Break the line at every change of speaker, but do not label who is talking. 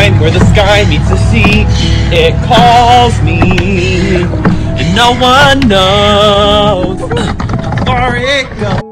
time where the sky meets the sea. It calls me, and no one knows how far it goes.